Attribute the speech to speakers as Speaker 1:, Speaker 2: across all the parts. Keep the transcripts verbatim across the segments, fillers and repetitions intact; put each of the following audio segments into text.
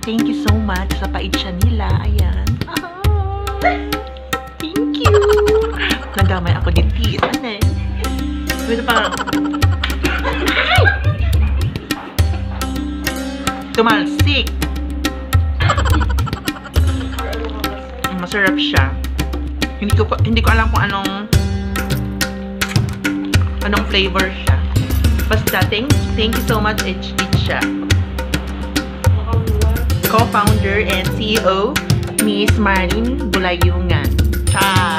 Speaker 1: Thank you so much sa paitsa nila. Ayan. Thank you. Nagdamay ako dito. Ano eh? Ito pa. Tumalsik. Masarap siya. Hindi ko hindi ko alam kung anong anong flavor siya. Basta thank, thank you so much Itcha. Co-founder and C E O Miss Marlene Bulayungan. Cha.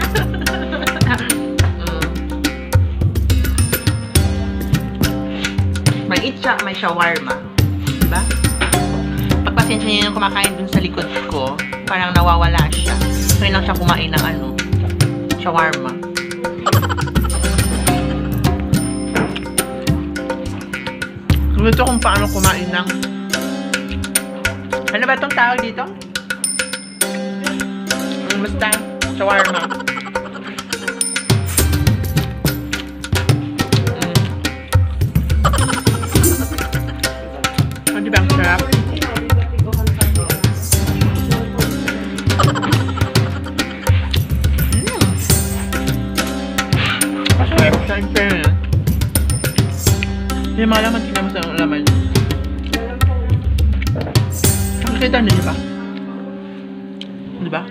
Speaker 1: May itcha, may shawarma. Diba? Pagpasensya niyo yung kumakain dun sa likod ko, parang nawawala siya. Kaya lang siya kumain ng ano, shawarma. Gusto kung paano kumain ng ano ba itong tawag dito? Basta, shawarma. Oh, di ba ang sarap? Masarap siya yung pera. Hindi malaman, tingnan mo sa laman. Nakikita niyo ba? Di ba?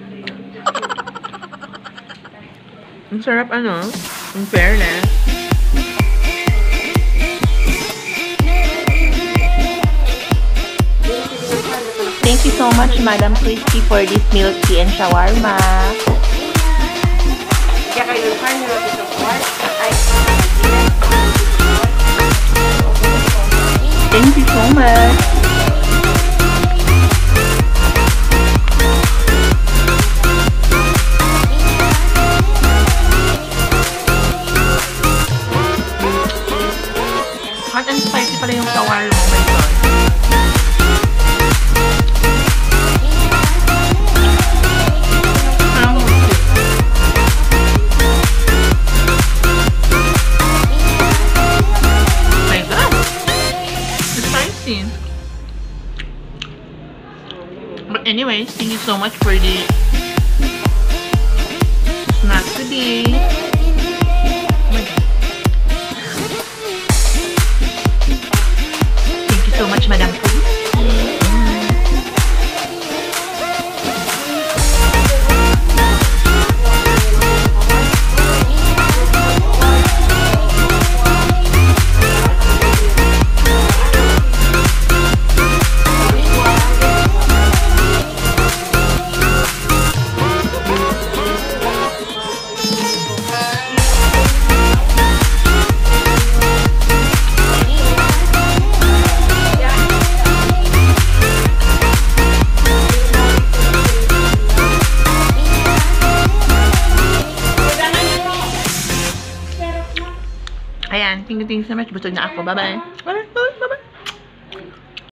Speaker 1: Ang sarap ano? Ang fairness. Thank you so much, Madam Christy, for this milk tea and shawarma. Thank you so much. Hot and spicy pala yung shawarma. Oh my God. But anyways, thank you so much for the snack today. Thank you so much, Madam Christy. Ayan, thank you, thank you so much. Busog na ako. Bye-bye. Bye-bye. Bye-bye.